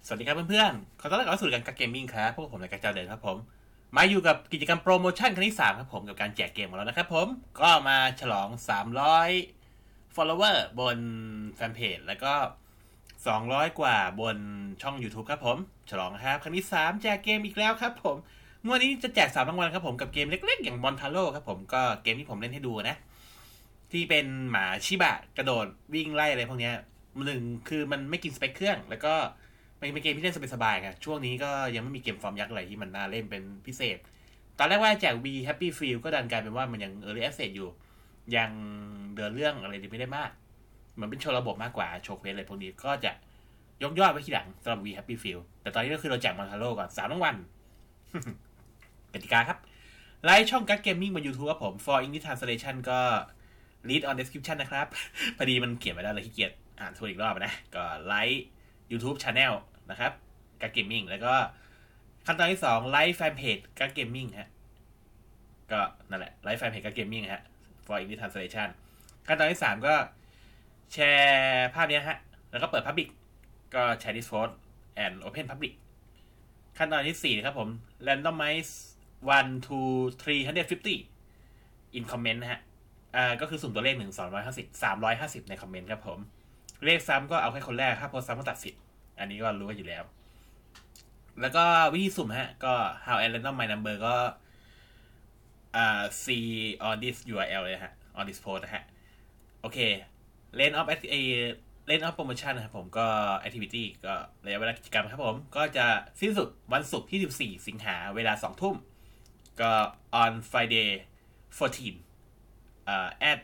สวัสดีครับเพื่อนๆขอต้อนรับเข้าสู่การกักเกมมิ่งครับพวกผมในกักเจ้าเดินครับผมมาอยู่กับกิจกรรมโปรโมชั่นครั้งที่3ครับผมกับการแจกเกมของเรานะครับผมก็มาฉลอง300 follower บนแฟนเพจแล้วก็200กว่าบนช่อง YouTube ครับผมฉลองครับครั้งที่3แจกเกมอีกแล้วครับผมงวดนี้จะแจก3รางวัลครับผมกับเกมเล็กๆอย่างมอนทาโร่ครับผมก็เกมที่ผมเล่นให้ดูนะที่เป็นหมาชิบะกระโดดวิ่งไล่อะไรพวกนี้หนึ่งคือมันไม่กินสเปคเครื่องแล้วก็เป็นเกมที่เล่นสบายๆครับช่วงนี้ก็ยังไม่มีเกมฟอร์มยักษ์อะไรที่มันน่าเล่นเป็นพิเศษตอนแรกว่าแจก V Happy Field ก็ดันกลายเป็นว่ามันยัง Early Access อยู่ยังเดินเรื่องอะไรไม่ได้มากเหมือนเป็นโชว์ระบบมากกว่าโชว์เควสอะไรพวกนี้ก็จะยกยอดไว้ทีหลังสำหรับ V Happy Field แต่ตอนนี้ก็คือเราแจกมอนทาโร่ก่อน3รางวัล กติกาครับไลค์ช่องกั๊กเกมมิ่งบน YouTube ครับผม for English Translation ก็ read on description นะครับพอดีมันเขียนไว้แล้วเลยขี้เกียจอ่านทวนอีกรอบนะก็ไลค์ YouTube Channel นะครับกั๊กเกมมิ่งแล้วก็ขั้นตอนที่2ไลค์แฟนเพจกั๊กเกมมิ่งฮะก็นั่นแหละไลค์แฟนเพจกั๊กเกมมิ่งฮะ for English Translation ขั้นตอนที่3ก็แชร์ภาพนี้ฮะแล้วก็เปิด Public ก็แชร์ Discord and Open Public ขั้นตอนที่4ครับผม randomize 1 to 350 in comment นะฮะก็คือสุ่มตัวเลข1 250 350ในคอมเมนต์ครับผมเลขซ้ำก็เอาแค่คนแรกถ้าโพสซ้ำก็ตัดสิทธิ์อันนี้ก็รู้กันอยู่แล้วแล้วก็วิธีสุ่มฮะก็ how and random my number ก็see on this URL เลยฮะ on this post นะฮะโอเค lane of promotion นะครับผมก็ activity ก็ระยะเวลากิจกรรมครับผมก็จะสิ้นสุดวันศุกร์ที่14สิงหาเวลา 2 ทุ่มก็ on Friday 14 at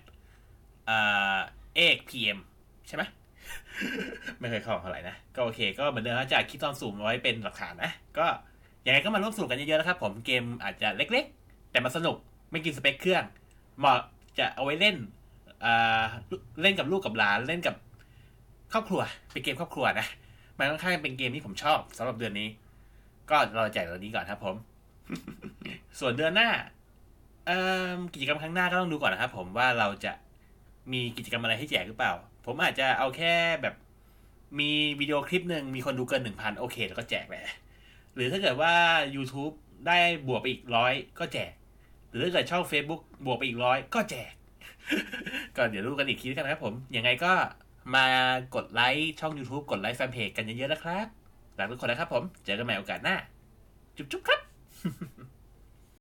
8 PM ใช่ไหม ไม่เคยเข้าเท่าไหร่นะก็โอเคก็เหมือนเดิมจะคลิปตอนสูงไว้เป็นหลักฐานนะก็ยังไงก็มาร่วมสนุกกันเยอะๆนะครับผมเกมอาจจะเล็กๆแต่มันสนุกไม่กินสเปคเครื่องเหมาะจะเอาไว้เล่นเล่นกับลูกกับหลานเล่นกับครอบครัวเป็นเกมครอบครัวนะมันค่อนข้างเป็นเกมที่ผมชอบสำหรับเดือนนี้ก็เราแจกตัวนี้ก่อนครับผม ส่วนเดือนหน้ากิจกรรมครั้งหน้าก็ต้องดูก่อนนะครับผมว่าเราจะมีกิจกรรมอะไรให้แจกหรือเปล่าผมอาจจะเอาแค่แบบมีวิดีโอคลิปหนึ่งมีคนดูเกิน 1,000 โอเคแล้วก็แจกแหละหรือถ้าเกิดว่า YouTube ได้บวกไปอีก100ก็แจกหรือถ้าเกิดช่อง Facebook บวกไปอีก100ก็แจก ก็เดี๋ยวรู้กันอีกทีกันนะครับผมยังไงก็มากดไลค์ช่อง YouTube กดไลค์แฟนเพจกันเยอะๆนะครับรักทุกคนนะครับผมเจอกันใหม่โอกาสหน้าจุ๊บๆครับ